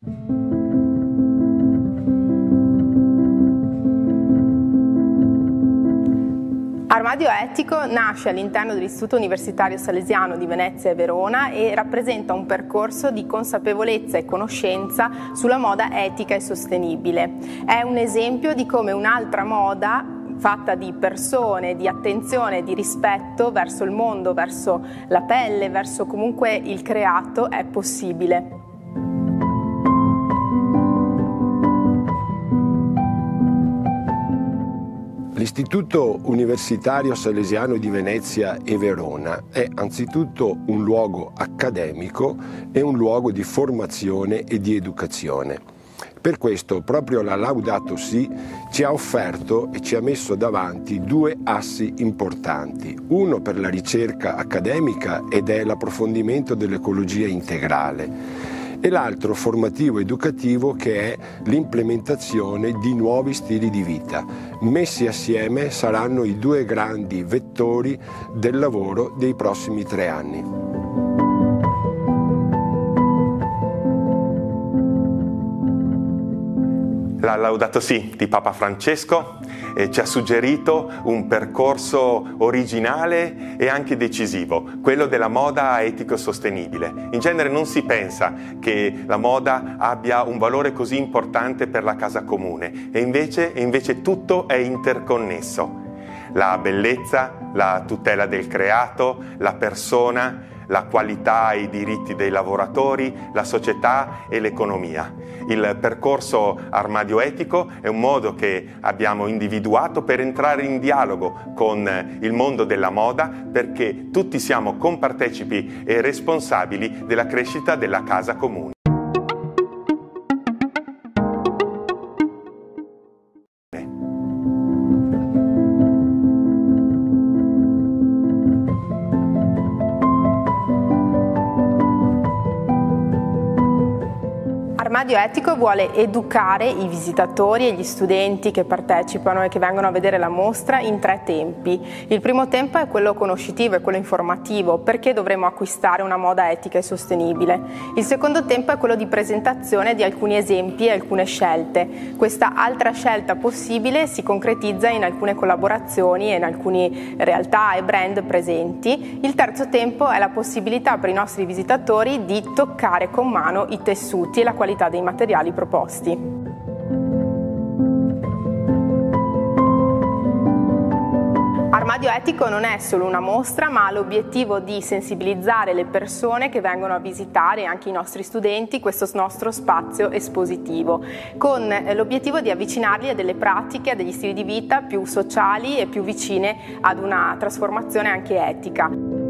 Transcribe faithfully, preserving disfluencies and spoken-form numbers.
Armadio Etico nasce all'interno dell'Istituto Universitario Salesiano di Venezia e Verona e rappresenta un percorso di consapevolezza e conoscenza sulla moda etica e sostenibile. È un esempio di come un'altra moda fatta di persone, di attenzione, di rispetto verso il mondo, verso la pelle, verso comunque il creato è possibile. L'Istituto Universitario Salesiano di Venezia e Verona è anzitutto un luogo accademico e un luogo di formazione e di educazione. Per questo proprio la Laudato Si ci ha offerto e ci ha messo davanti due assi importanti. Uno per la ricerca accademica ed è l'approfondimento dell'ecologia integrale, e l'altro formativo educativo che è l'implementazione di nuovi stili di vita. Messi assieme saranno i due grandi vettori del lavoro dei prossimi tre anni. La Laudato Si di Papa Francesco eh, ci ha suggerito un percorso originale e anche decisivo, quello della moda etico-sostenibile. In genere non si pensa che la moda abbia un valore così importante per la casa comune e invece, e invece tutto è interconnesso. La bellezza, la tutela del creato, la persona, la qualità e i diritti dei lavoratori, la società e l'economia. Il percorso Armadio Etico è un modo che abbiamo individuato per entrare in dialogo con il mondo della moda, perché tutti siamo compartecipi e responsabili della crescita della casa comune. Armadio Etico vuole educare i visitatori e gli studenti che partecipano e che vengono a vedere la mostra in tre tempi. Il primo tempo è quello conoscitivo e quello informativo, perché dovremo acquistare una moda etica e sostenibile. Il secondo tempo è quello di presentazione di alcuni esempi e alcune scelte. Questa altra scelta possibile si concretizza in alcune collaborazioni e in alcune realtà e brand presenti. Il terzo tempo è la possibilità per i nostri visitatori di toccare con mano i tessuti e la qualità dei materiali proposti. Armadio Etico non è solo una mostra, ma ha l'obiettivo di sensibilizzare le persone che vengono a visitare, anche i nostri studenti, questo nostro spazio espositivo, con l'obiettivo di avvicinarli a delle pratiche, a degli stili di vita più sociali e più vicine ad una trasformazione anche etica.